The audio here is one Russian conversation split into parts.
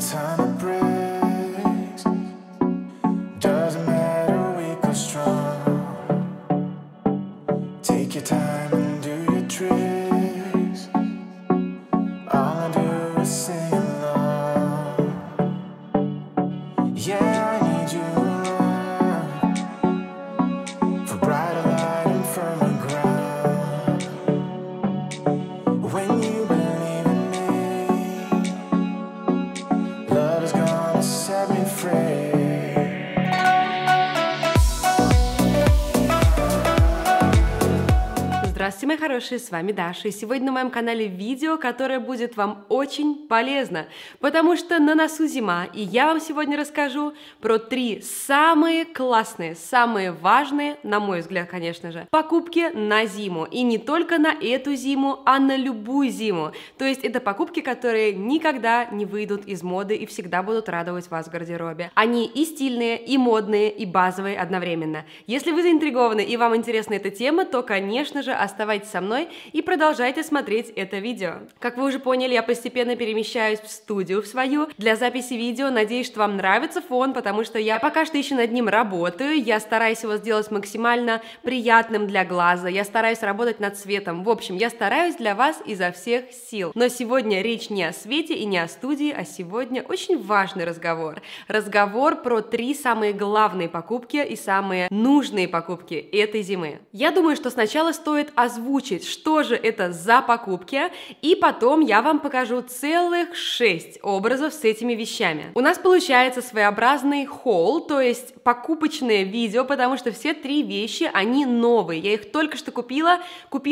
ton of bricks. Doesn't matter, weak or strong. Take your time and do your tricks. All I do is sing along. Yeah, I need you around for brighter light and firmer ground. When you believe in me, love is gonna set me free. Здравствуйте, мои хорошие, с вами Даша, и сегодня на моем канале видео, которое будет вам очень полезно, потому что на носу зима, и я вам сегодня расскажу про 3 самые классные, самые важные, на мой взгляд, конечно же, покупки на зиму, и не только на эту зиму, а на любую зиму, то есть это покупки, которые никогда не выйдут из моды и всегда будут радовать вас в гардеробе. Они и стильные, и модные, и базовые одновременно. Если вы заинтригованы и вам интересна эта тема, то, конечно же, оставайтесь со мной и продолжайте смотреть это видео. Как вы уже поняли, я постепенно перемещаюсь в студию в свою для записи видео. Надеюсь, что вам нравится фон, потому что я пока что еще над ним работаю. Я стараюсь его сделать максимально приятным для глаза. Я стараюсь работать над цветом. В общем, я стараюсь для вас изо всех сил. Но сегодня речь не о свете и не о студии, а сегодня очень важный разговор. Разговор про 3 самые главные покупки и самые нужные покупки этой зимы. Я думаю, что сначала стоит озвучить, что же это за покупки, и потом я вам покажу целых 6 образов с этими вещами. У нас получается своеобразный хол, то есть покупочное видео, потому что все 3 вещи, они новые. Я их только что купила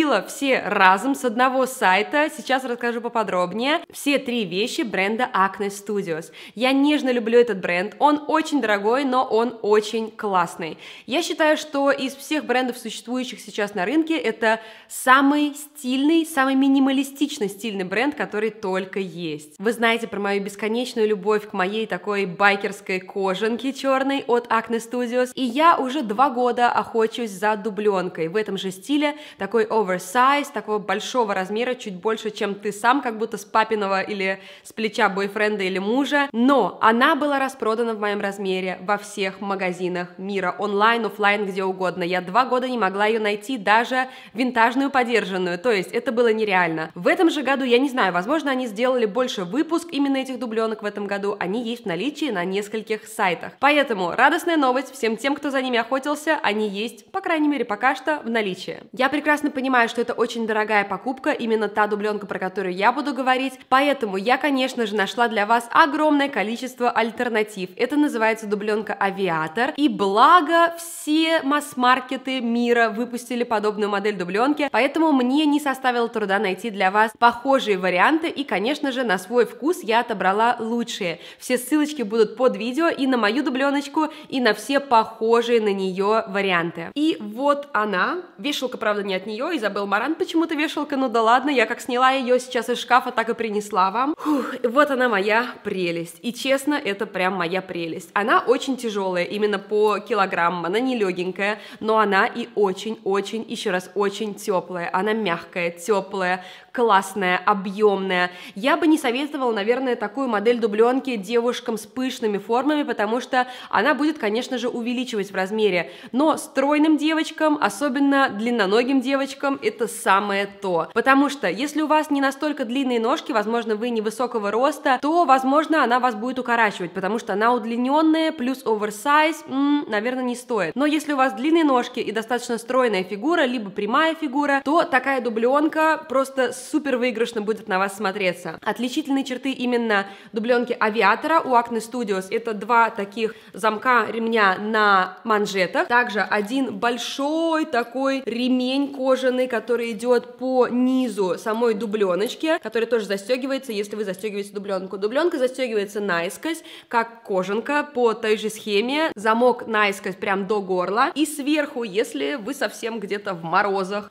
все разом с одного сайта, сейчас расскажу поподробнее. Все 3 вещи бренда Acne Studios. Я нежно люблю этот бренд, он очень дорогой, но он очень классный. Я считаю, что из всех брендов, существующих сейчас на рынке, это самый стильный, самый минималистично стильный бренд, который только есть. Вы знаете про мою бесконечную любовь к моей такой байкерской кожанке черной от Acne Studios, и я уже 2 года охочусь за дубленкой в этом же стиле, такой оверсайз, такого большого размера, чуть больше, чем ты сам, как будто с папиного или с плеча бойфренда или мужа, но она была распродана в моем размере во всех магазинах мира, онлайн, офлайн, где угодно. Я 2 года не могла ее найти даже винтажную подержанную, то есть это было нереально. В этом же году, я не знаю, возможно, они сделали больше выпуск именно этих дубленок в этом году, они есть в наличии на нескольких сайтах. Поэтому радостная новость всем тем, кто за ними охотился, они есть, по крайней мере, пока что в наличии. Я прекрасно понимаю, что это очень дорогая покупка, именно та дубленка, про которую я буду говорить, поэтому я, конечно же, нашла для вас огромное количество альтернатив. Это называется дубленка Авиатор, и благо все масс-маркеты мира выпустили подобную модель дубленки, поэтому мне не составило труда найти для вас похожие варианты, и, конечно же, на свой вкус я отобрала лучшие. Все ссылочки будут под видео и на мою дубленочку, и на все похожие на нее варианты. И вот она. Вешалка, правда, не от нее, Изабель Маран почему-то вешалка, ну да ладно, я как сняла ее сейчас из шкафа, так и принесла вам. Фух, вот она, моя прелесть. И честно, это прям моя прелесть. Она очень тяжелая, именно по килограммам, она не легенькая, но она и очень-очень, еще раз, очень теплая. Она мягкая, теплая, классная, объемная. Я бы не советовала, наверное, такую модель дубленки девушкам с пышными формами, потому что она будет, конечно же, увеличивать в размере. Но стройным девочкам, особенно длинноногим девочкам, это самое то. Потому что если у вас не настолько длинные ножки, возможно, вы невысокого роста, то, возможно, она вас будет укорачивать, потому что она удлиненная, плюс оверсайз, наверное, не стоит. Но если у вас длинные ножки и достаточно стройная фигура, либо прямая фигура, то такая дубленка просто супер выигрышно будет на вас смотреться. Отличительные черты именно дубленки Авиатора у Acne Studios — это 2 таких замка ремня на манжетах, также один большой такой ремень кожаный, который идет по низу самой дубленочки, который тоже застегивается, если вы застегиваете дубленку. Дубленка застегивается наискось, как кожанка, по той же схеме, замок наискось прям до горла, и сверху, если вы совсем где-то в морозах, можно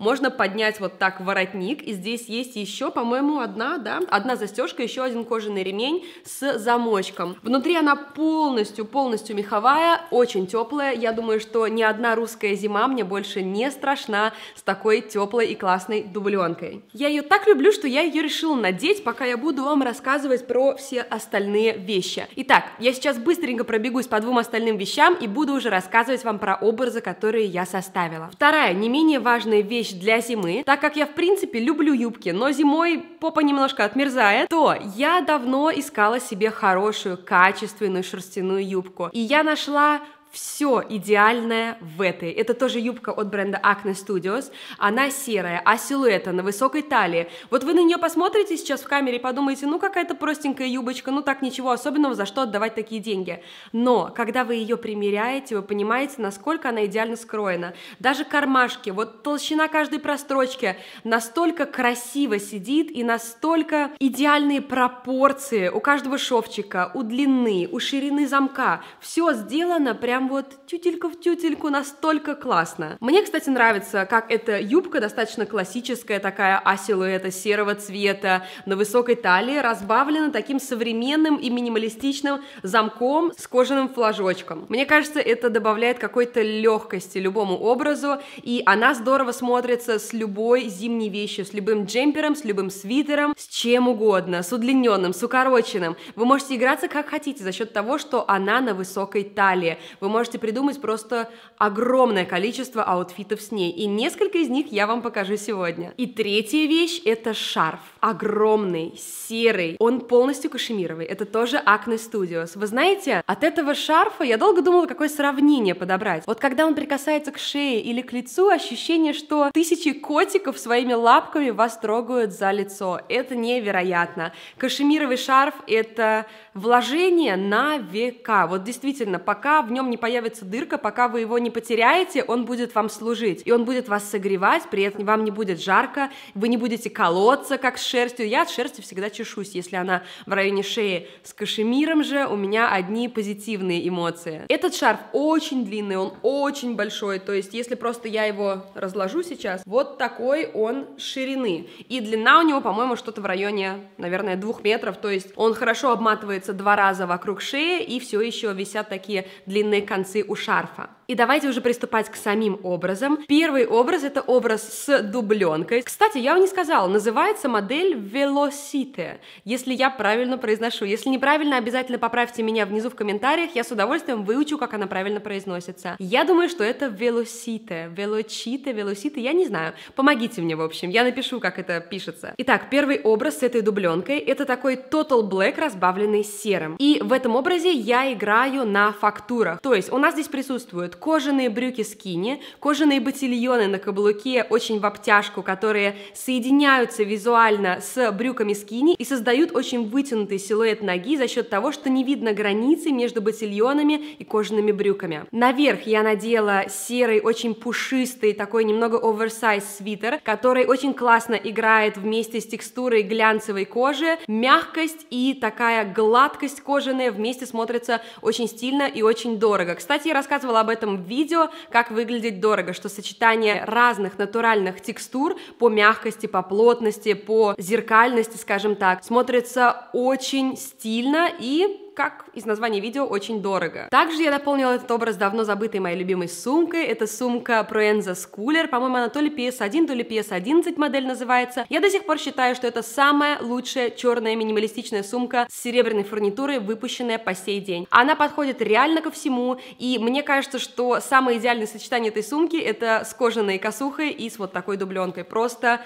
поднять вот так воротник, и здесь есть еще, по-моему, одна застежка, еще один кожаный ремень с замочком. Внутри она полностью меховая, очень теплая. Я думаю, что ни одна русская зима мне больше не страшна с такой теплой и классной дубленкой. Я ее так люблю, что я ее решила надеть, пока я буду вам рассказывать про все остальные вещи. Итак, я сейчас быстренько пробегусь по двум остальным вещам и буду уже рассказывать вам про образы, которые я составила. Вторая, не менее важная вещь для зимы, так как я в принципе люблю юбки, но зимой попа немножко отмерзает, то я давно искала себе хорошую, качественную шерстяную юбку. И я нашла все идеальное в этой. Это тоже юбка от бренда Acne Studios. Она серая, а силуэта на высокой талии. Вот вы на нее посмотрите сейчас в камере и подумаете, ну какая-то простенькая юбочка, ну так ничего особенного, за что отдавать такие деньги. Но когда вы ее примеряете, вы понимаете, насколько она идеально скроена. Даже кармашки, вот толщина каждой прострочки настолько красиво сидит и настолько идеальные пропорции у каждого шовчика, у длины, у ширины замка. Все сделано прям вот тютелька в тютельку, настолько классно. Мне, кстати, нравится, как эта юбка достаточно классическая, такая а-силуэта серого цвета, на высокой талии, разбавлена таким современным и минималистичным замком с кожаным флажочком. Мне кажется, это добавляет какой-то легкости любому образу, и она здорово смотрится с любой зимней вещью, с любым джемпером, с любым свитером, с чем угодно, с удлиненным, с укороченным. Вы можете играться как хотите за счет того, что она на высокой талии. Вы можете придумать просто огромное количество аутфитов с ней, и несколько из них я вам покажу сегодня. И третья вещь — это шарф. Огромный, серый, он полностью кашемировый, это тоже Acne Studios. Вы знаете, от этого шарфа я долго думала, какое сравнение подобрать. Вот когда он прикасается к шее или к лицу, ощущение, что тысячи котиков своими лапками вас трогают за лицо. Это невероятно. Кашемировый шарф — это вложение на века. Вот действительно, пока в нем не появится дырка, пока вы его не потеряете, он будет вам служить, и он будет вас согревать, при этом вам не будет жарко, вы не будете колоться, как с шерстью. Я от шерсти всегда чешусь, если она в районе шеи. С кашемиром же у меня одни позитивные эмоции. Этот шарф очень длинный, он очень большой, то есть если просто я его разложу сейчас, вот такой он ширины. И длина у него, по-моему, что-то в районе, наверное, 2 метров, то есть он хорошо обматывается 2 раза вокруг шеи, и все еще висят такие длинные концы у шарфа. И давайте уже приступать к самим образам. Первый образ — это образ с дубленкой. Кстати, я вам не сказала, называется модель Velocite, если я правильно произношу. Если неправильно, обязательно поправьте меня внизу в комментариях, я с удовольствием выучу, как она правильно произносится. Я думаю, что это Velocite, Velocite, я не знаю. Помогите мне, в общем, я напишу, как это пишется. Итак, первый образ с этой дубленкой — это такой Total Black, разбавленный серым. И в этом образе я играю на фактурах. То есть у нас здесь присутствуют кожаные брюки скини, кожаные ботильоны на каблуке, очень в обтяжку, которые соединяются визуально с брюками скини и создают очень вытянутый силуэт ноги за счет того, что не видно границы между ботильонами и кожаными брюками. Наверх я надела серый, очень пушистый, такой немного оверсайз свитер, который очень классно играет вместе с текстурой глянцевой кожи. Мягкость и такая гладкость кожаная вместе смотрятся очень стильно и очень дорого. Кстати, я рассказывала об этом в видео, как выглядеть дорого, что сочетание разных натуральных текстур по мягкости, по плотности, по зеркальности, скажем так, смотрится очень стильно и, как из названия видео, очень дорого. Также я дополнила этот образ давно забытой моей любимой сумкой. Это сумка Proenza Schooler. По-моему, она то ли PS1, то ли PS11 модель называется. Я до сих пор считаю, что это самая лучшая черная минималистичная сумка с серебряной фурнитурой, выпущенная по сей день. Она подходит реально ко всему, и мне кажется, что самое идеальное сочетание этой сумки — это с кожаной косухой и с вот такой дубленкой. Просто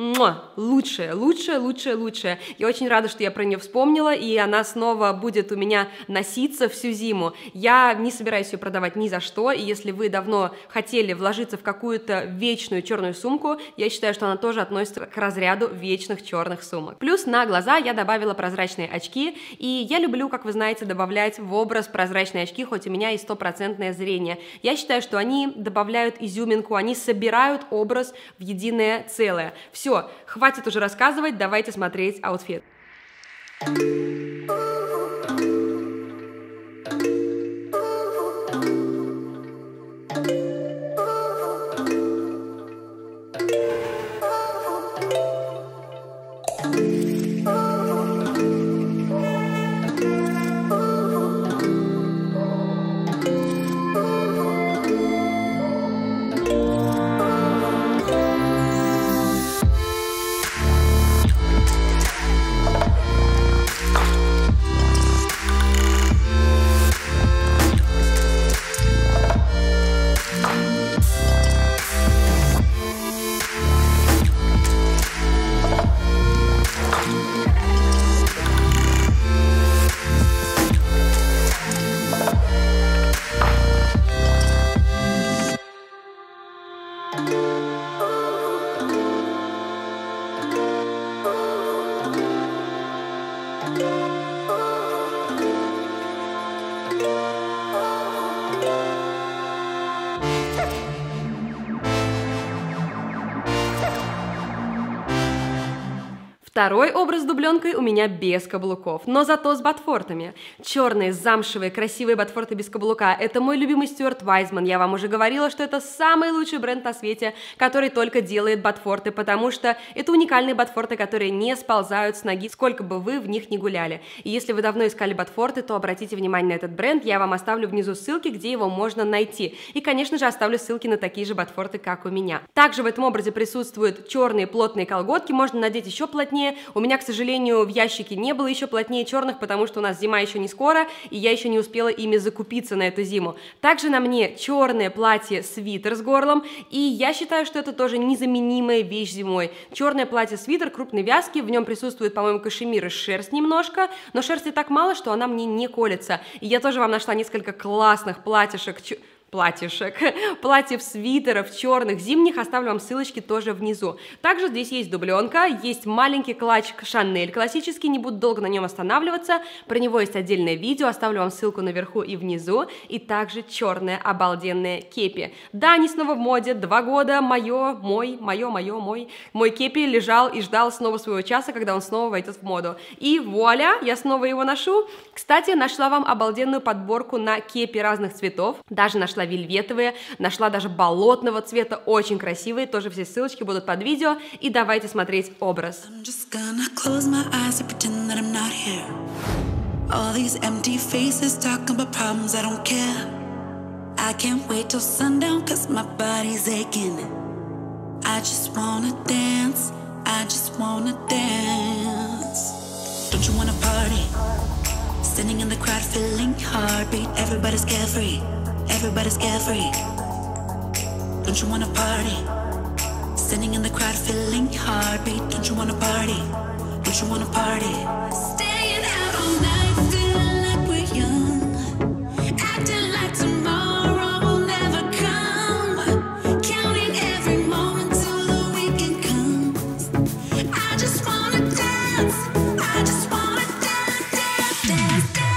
лучшее. Я очень рада, что я про нее вспомнила, и она снова будет у меня носиться всю зиму. Я не собираюсь ее продавать ни за что, и если вы давно хотели вложиться в какую-то вечную черную сумку, я считаю, что она тоже относится к разряду вечных черных сумок. Плюс на глаза я добавила прозрачные очки, и я люблю, как вы знаете, добавлять в образ прозрачные очки, хоть у меня и 100% зрение. Я считаю, что они добавляют изюминку, они собирают образ в единое целое. Все, хватит уже рассказывать, давайте смотреть аутфит. Второй образ с дубленкой у меня без каблуков, но зато с ботфортами. Черные, замшевые, красивые ботфорты без каблука – это мой любимый Стюарт Вайзман. Я вам уже говорила, что это самый лучший бренд на свете, который только делает ботфорты, потому что это уникальные ботфорты, которые не сползают с ноги, сколько бы вы в них ни гуляли. И если вы давно искали ботфорты, то обратите внимание на этот бренд, я вам оставлю внизу ссылки, где его можно найти. И, конечно же, оставлю ссылки на такие же ботфорты, как у меня. Также в этом образе присутствуют черные плотные колготки, можно надеть еще плотнее. У меня, к сожалению, в ящике не было еще плотнее черных, потому что у нас зима еще не скоро, и я еще не успела ими закупиться на эту зиму. Также на мне черное платье-свитер с горлом, и я считаю, что это тоже незаменимая вещь зимой. Черное платье-свитер крупной вязки, в нем присутствует, по-моему, кашемир и шерсть немножко, но шерсти так мало, что она мне не колется. И я тоже вам нашла несколько классных платьев, свитеров, черных, зимних, оставлю вам ссылочки тоже внизу. Также здесь есть дубленка, есть маленький клатч Шанель классический, не буду долго на нем останавливаться, про него есть отдельное видео, оставлю вам ссылку наверху и внизу, и также черная обалденная кепи. Да, они снова в моде, 2 года, мой кепи лежал и ждал снова своего часа, когда он снова войдет в моду. И вуаля, я снова его ношу. Кстати, нашла вам обалденную подборку на кепи разных цветов, даже нашла вельветовые, нашла даже болотного цвета, очень красивые, тоже все ссылочки будут под видео, и давайте смотреть образ. Standing in the crowd, feeling heartbeat. Everybody's carefree. Everybody's carefree. Don't you wanna party? Standing in the crowd, feeling heartbeat. Don't you wanna party? Don't you wanna party? Staying out all night, feeling like we're young, acting like tomorrow will never come, counting every moment till the weekend comes. I just wanna dance. I just wanna dance, dance, dance, dance.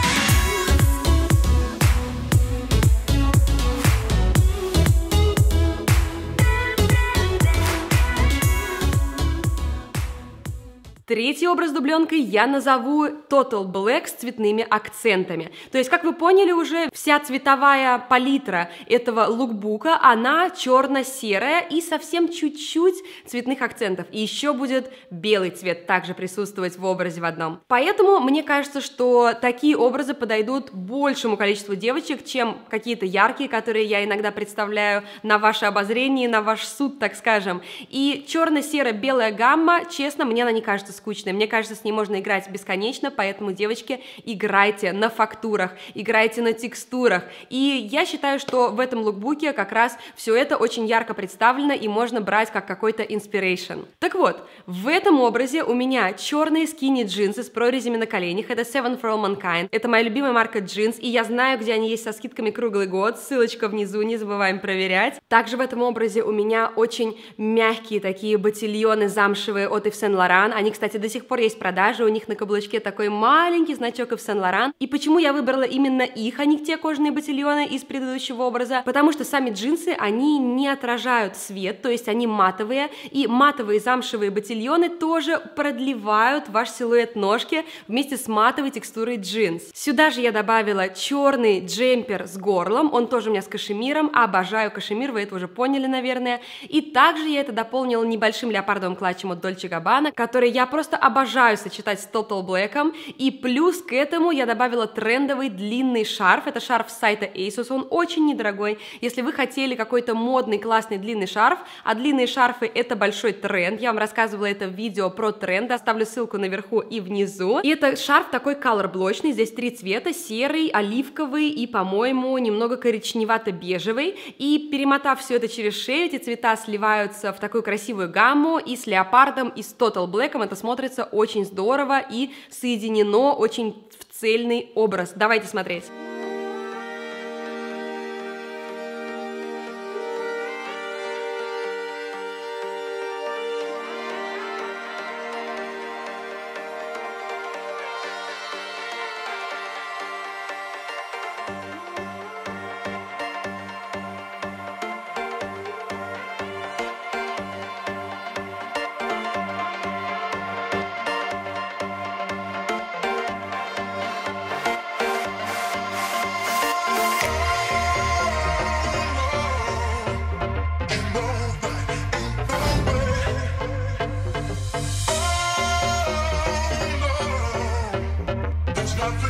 Третий образ дубленкой я назову Total Black с цветными акцентами. То есть, как вы поняли уже, вся цветовая палитра этого лукбука, она черно-серая и совсем чуть-чуть цветных акцентов. И еще будет белый цвет также присутствовать в образе в одном. Поэтому мне кажется, что такие образы подойдут большему количеству девочек, чем какие-то яркие, которые я иногда представляю на ваше обозрение, на ваш суд, так скажем. И черно-серо-белая гамма, честно, мне она не кажется скучной. Мне кажется, с ней можно играть бесконечно, поэтому, девочки, играйте на фактурах, играйте на текстурах. И я считаю, что в этом лукбуке как раз все это очень ярко представлено и можно брать как какой-то inspiration. Так вот, в этом образе у меня черные скини джинсы с прорезями на коленях. Это Seven for All Mankind. Это моя любимая марка джинс, и я знаю, где они есть со скидками круглый год. Ссылочка внизу, не забываем проверять. Также в этом образе у меня очень мягкие такие ботильоны замшевые от Yves Saint Laurent. Они, кстати, до сих пор есть в продаже, у них на каблучке такой маленький значок Yves Saint Laurent. И почему я выбрала именно их, а не те кожаные ботильоны из предыдущего образа? Потому что сами джинсы, они не отражают свет, то есть они матовые, и матовые замшевые ботильоны тоже продлевают ваш силуэт ножки вместе с матовой текстурой джинс. Сюда же я добавила черный джемпер с горлом, он тоже у меня с кашемиром, обожаю кашемир, вы это уже поняли, наверное. И также я это дополнила небольшим леопардовым клатчем от Dolce Gabbana, который я просто обожаю сочетать с Total Black'ом, и плюс к этому я добавила трендовый длинный шарф, это шарф с сайта ASOS, он очень недорогой, если вы хотели какой-то модный классный длинный шарф, а длинные шарфы это большой тренд, я вам рассказывала это в видео про тренды, оставлю ссылку наверху и внизу, и это шарф такой колор-блочный, здесь 3 цвета, серый, оливковый и, по-моему, немного коричневато-бежевый, и перемотав все это через шею, эти цвета сливаются в такую красивую гамму, и с леопардом, и с Total Black'ом это смотрится очень здорово и соединено очень в цельный образ. Давайте смотреть.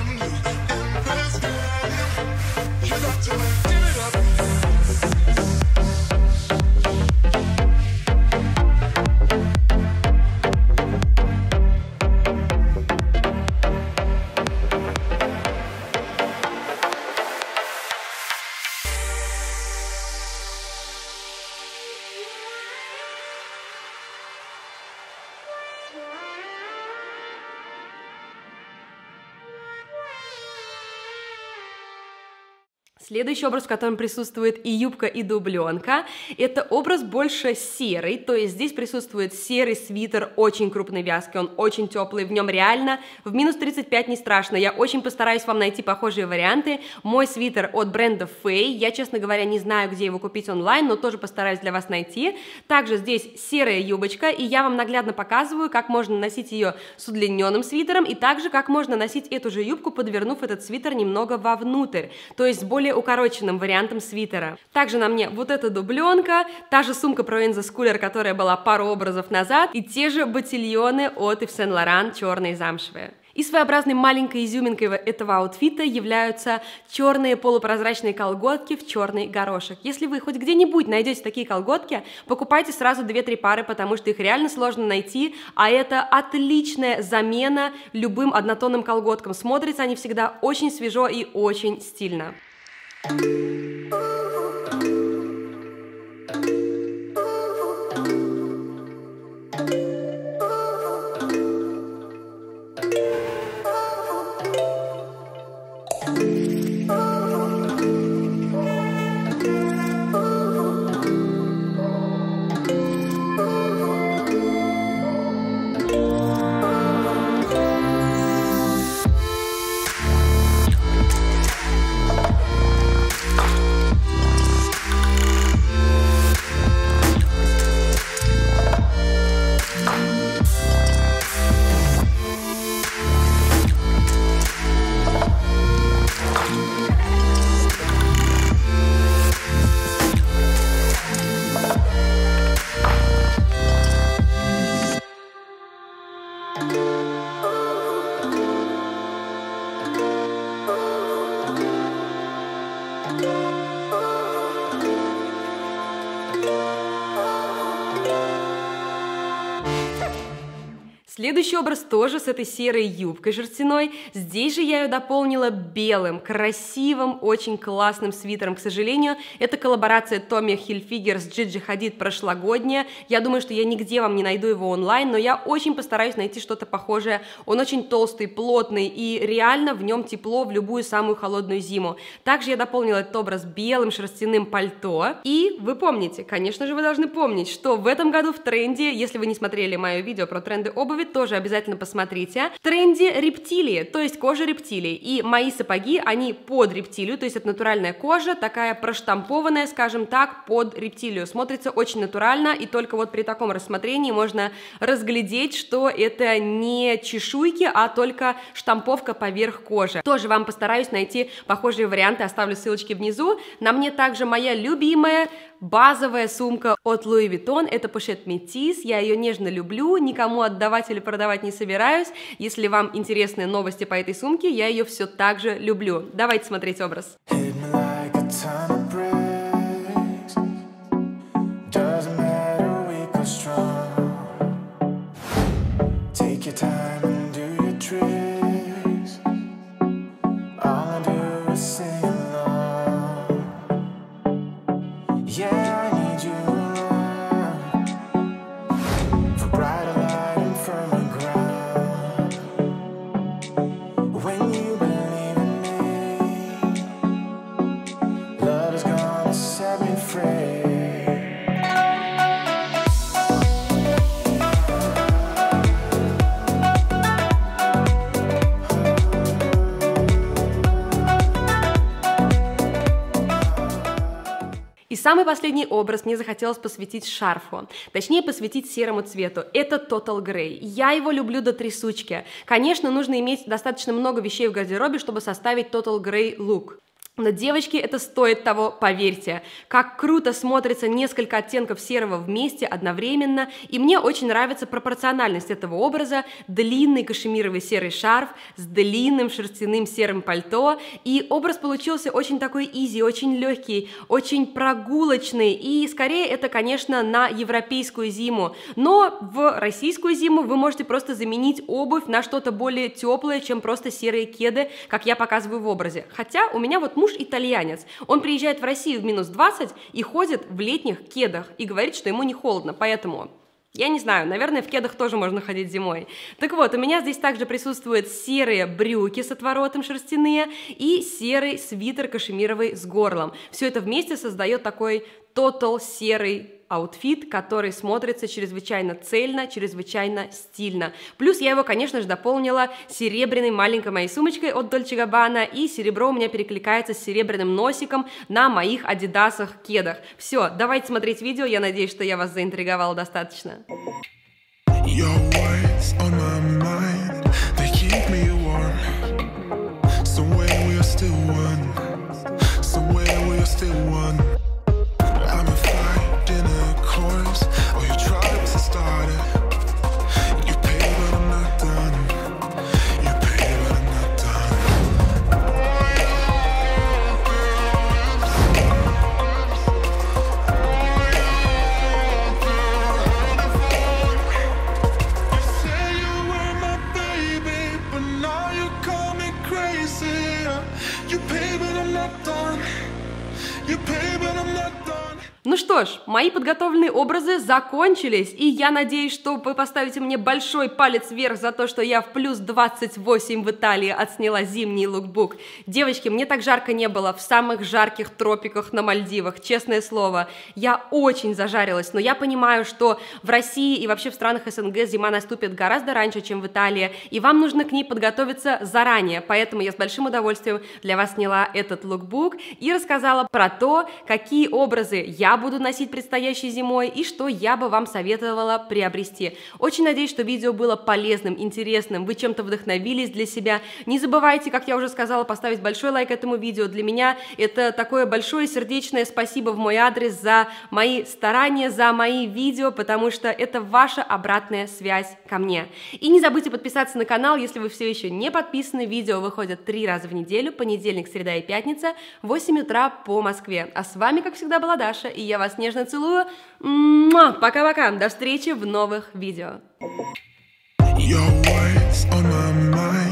Следующий образ, в котором присутствует и юбка, и дубленка, это образ больше серый, то есть здесь присутствует серый свитер очень крупной вязки, он очень теплый, в нем реально в минус 35 не страшно. Я очень постараюсь вам найти похожие варианты. Мой свитер от бренда Fay, я, честно говоря, не знаю, где его купить онлайн, но тоже постараюсь для вас найти. Также здесь серая юбочка, и я вам наглядно показываю, как можно носить ее с удлиненным свитером, и также как можно носить эту же юбку, подвернув этот свитер немного вовнутрь, то есть с более укороченным вариантом свитера. Также на мне вот эта дубленка, та же сумка Pro Enzo Schooler, которая была пару образов назад, и те же ботильоны от Yves Saint Laurent, черные замшевые. И своеобразной маленькой изюминкой этого аутфита являются черные полупрозрачные колготки в черный горошек. Если вы хоть где-нибудь найдете такие колготки, покупайте сразу 2-3 пары, потому что их реально сложно найти, а это отличная замена любым однотонным колготкам. Смотрятся они всегда очень свежо и очень стильно. Следующий образ тоже с этой серой юбкой шерстяной. Здесь же я ее дополнила белым, красивым, очень классным свитером. К сожалению, это коллаборация Tommy Hilfiger с Gigi Hadid прошлогодняя. Я думаю, что я нигде вам не найду его онлайн, но я очень постараюсь найти что-то похожее. Он очень толстый, плотный, и реально в нем тепло в любую самую холодную зиму. Также я дополнила этот образ белым шерстяным пальто. И вы помните, конечно же, вы должны помнить, что в этом году в тренде, если вы не смотрели мое видео про тренды обуви, тоже обязательно посмотрите. В тренде рептилии, то есть кожа рептилий. И мои сапоги, они под рептилию, то есть это натуральная кожа, такая проштампованная, скажем так, под рептилию. Смотрится очень натурально, и только вот при таком рассмотрении можно разглядеть, что это не чешуйки, а только штамповка поверх кожи. Тоже вам постараюсь найти похожие варианты, оставлю ссылочки внизу. На мне также моя любимая базовая сумка от Louis Vuitton, это Pochette Métis, я ее нежно люблю, никому отдавать или продавать не собираюсь. Если вам интересны новости по этой сумке, я ее все так же люблю. Давайте смотреть образ. И самый последний образ мне захотелось посвятить шарфу, точнее посвятить серому цвету. Это Total Grey. Я его люблю до трясучки. Конечно, нужно иметь достаточно много вещей в гардеробе, чтобы составить Total Grey look. Но, девочки, это стоит того, поверьте. Как круто смотрится несколько оттенков серого вместе одновременно, и мне очень нравится пропорциональность этого образа. Длинный кашемировый серый шарф с длинным шерстяным серым пальто, и образ получился очень такой изи, очень легкий, очень прогулочный, и скорее это, конечно, на европейскую зиму. Но в российскую зиму вы можете просто заменить обувь на что-то более теплое, чем просто серые кеды, как я показываю в образе. Хотя у меня вот муж итальянец. Он приезжает в Россию в минус 20 и ходит в летних кедах и говорит, что ему не холодно, поэтому... Я не знаю, наверное, в кедах тоже можно ходить зимой. Так вот, у меня здесь также присутствуют серые брюки с отворотом шерстяные и серый свитер кашемировый с горлом. Все это вместе создает такой тотал серый аутфит, который смотрится чрезвычайно цельно, чрезвычайно стильно. Плюс я его, конечно же, дополнила серебряной маленькой моей сумочкой от Dolce Gabbana, и серебро у меня перекликается с серебряным носиком на моих адидасах кедах. Все, давайте смотреть видео, я надеюсь, что я вас заинтриговала достаточно. Ну что ж, мои подготовленные образы закончились, и я надеюсь, что вы поставите мне большой палец вверх за то, что я в плюс 28 в Италии отсняла зимний лукбук. Девочки, мне так жарко не было в самых жарких тропиках на Мальдивах, честное слово. Я очень зажарилась, но я понимаю, что в России и вообще в странах СНГ зима наступит гораздо раньше, чем в Италии, и вам нужно к ней подготовиться заранее, поэтому я с большим удовольствием для вас сняла этот лукбук и рассказала про то, какие образы я буду носить предстоящей зимой и что я бы вам советовала приобрести. Очень надеюсь, что видео было полезным, интересным, вы чем-то вдохновились для себя. Не забывайте, как я уже сказала, поставить большой лайк этому видео. Для меня это такое большое сердечное спасибо в мой адрес за мои старания, за мои видео, потому что это ваша обратная связь ко мне. И не забудьте подписаться на канал, если вы все еще не подписаны. Видео выходят 3 раза в неделю, понедельник, среда и пятница, в 8 утра по Москве. А с вами, как всегда, была Даша, и я вас нежно целую. Пока-пока. До встречи в новых видео. Your words on my mind.